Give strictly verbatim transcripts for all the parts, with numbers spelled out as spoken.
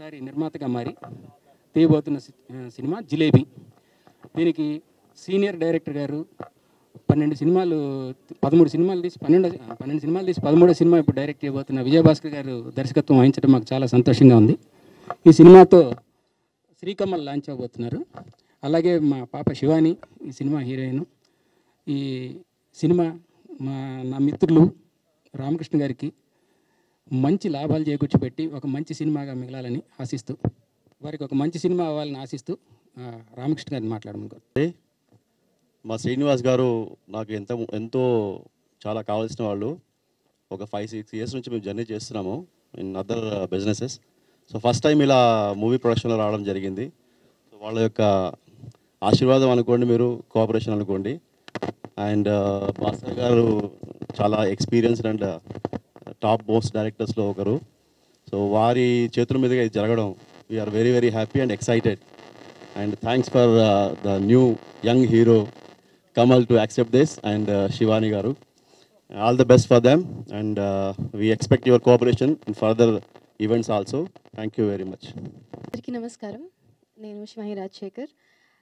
మరొకసారి నిర్మాతగా మారి తీయబోతున్న సినిమా జిలేబీ. దీనికి సీనియర్ డైరెక్టర్ గారు పన్నెండు సినిమాలు పదమూడు సినిమాలు తీసి పన్నెండు పన్నెండు సినిమాలు తీసి పదమూడో సినిమా ఇప్పుడు డైరెక్ట్ చేయబోతున్న విజయభాస్కర్ గారు దర్శకత్వం వహించడం మాకు చాలా సంతోషంగా ఉంది. ఈ సినిమాతో శ్రీకమల్ లాంచ్ అవబోతున్నారు. అలాగే మా పాప శివాని ఈ సినిమా హీరోయిన్. ఈ సినిమా మా నా మిత్రులు రామకృష్ణ గారికి మంచి లాభాలు చేకూర్చిపెట్టి ఒక మంచి సినిమాగా మిగలాలని ఆశిస్తూ, వారికి ఒక మంచి సినిమా అవ్వాలని ఆశిస్తూ రామకృష్ణ గారిని మాట్లాడమనుకోండి. మా శ్రీనివాస్ గారు నాకు ఎంత ఎంతో చాలా కావాల్సిన వాళ్ళు. ఒక ఫైవ్ సిక్స్ ఇయర్స్ నుంచి మేము జర్నీ చేస్తున్నాము in other businesses. So first time ఇలా మూవీ ప్రొడక్షన్లో రావడం జరిగింది. సో వాళ్ళ యొక్క ఆశీర్వాదం అనుకోండి, మీరు కోఆపరేషన్ అనుకోండి. అండ్ భాస్కర్ గారు చాలా ఎక్స్పీరియన్స్డ్ అండ్ టాప్ మోస్ట్ డైరెక్టర్స్లో ఒకరు. సో వారి చేతుల మీదుగా ఇది జరగడం we are very very happy and excited. And thanks for the new young hero Kamal to accept this, and uh, Shivani garu, all the best for them, and uh, we expect your cooperation in further events also. Thank you very much. అందరికీ నమస్కారం. నేను శివాని రాజశేఖర్.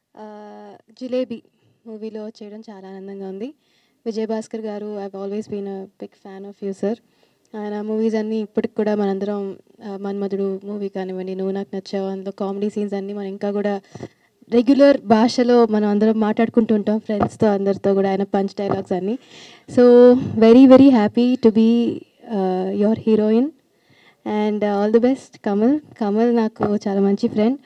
జిలేబీ మూవీలో చేయడం చాలా ఆనందంగా ఉంది. విజయభాస్కర్ గారు, I have always been a big fan of you sir. ఆయన మూవీస్ అన్నీ ఇప్పటికి కూడా మనందరం మన్మధుడు మూవీ కానివ్వండి, నువ్వు నాకు నచ్చావు, అందులో కామెడీ సీన్స్ అన్నీ మనం ఇంకా కూడా రెగ్యులర్ భాషలో మనం అందరం మాట్లాడుకుంటూ ఉంటాం ఫ్రెండ్స్తో అందరితో కూడా, ఆయన పంచ్ డైలాగ్స్ అన్నీ. So very very happy to be your heroine and all the best Kamal. Kamal నాకు చాలా మంచి ఫ్రెండ్.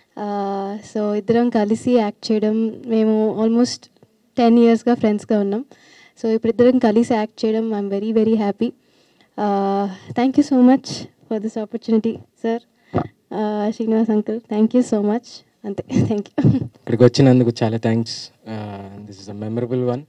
సో ఇద్దరం కలిసి యాక్ట్ చేయడం, మేము ఆల్మోస్ట్ టెన్ ఇయర్స్గా ఫ్రెండ్స్గా ఉన్నాం. సో ఇప్పుడు ఇద్దరం కలిసి యాక్ట్ చేయడం I'm very very happy. Thank you so much for this opportunity sir. Srinivas uncle, thank you so much. అంతే, థ్యాంక్ యూ. ఇక్కడికి వచ్చినందుకు చాలా thanks. This is a memorable one.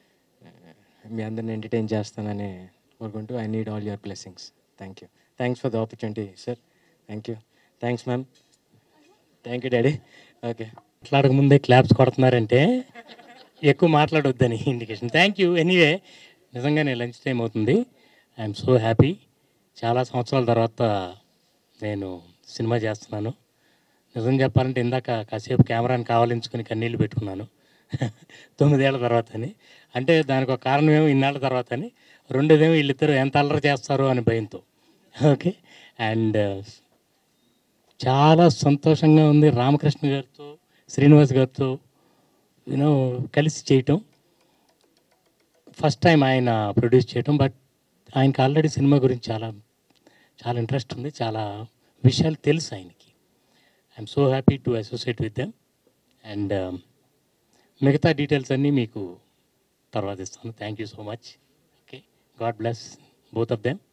మీ అందరిని ఎంటర్టైన్ చేస్తానని కోరుకుంటూ I need all your blessings. Thank you. Thanks for the opportunity sir. Thank you. Thanks ma'am. Thank you daddy. Okay, మాట్లాడక ముందే క్లాప్స్ కొడుతున్నారంటే ఎక్కువ మాట్లాడొద్దని ఇండికేషన్. Thank you. ఎనీవే, నిజంగానే లంచ్ టైం అవుతుంది. I'm so happy. చాలా సంవత్సరాల తర్వాత నేను సినిమా చేస్తున్నాను. నిజం చెప్పాలంటే ఇందాక కాసేపు కెమెరాని కావాలించుకొని కన్నీళ్ళు పెట్టుకున్నాను తొమ్మిదేళ్ల తర్వాత అని. అంటే దానికి ఒక కారణం ఏమో ఇన్నాళ్ళ తర్వాత అని, రెండోదేమో వీళ్ళిద్దరూ ఎంత అల్లరి చేస్తారో అని భయంతో. ఓకే, అండ్ చాలా సంతోషంగా ఉంది రామకృష్ణ గారితో, శ్రీనివాస్ గారితో యూనో కలిసి చేయటం. ఫస్ట్ టైం ఆయన ప్రొడ్యూస్ చేయటం, బట్ ఆయనకి ఆల్రెడీ సినిమా గురించి చాలా చాలా ఇంట్రెస్ట్ ఉంది, చాలా విషయాలు తెలుసు ఆయనకి. I'm so happy to associate with them. And మిగతా డీటెయిల్స్ అన్నీ మీకు తర్వాత ఇస్తాను. Thank you so much. Okay, God bless both of them.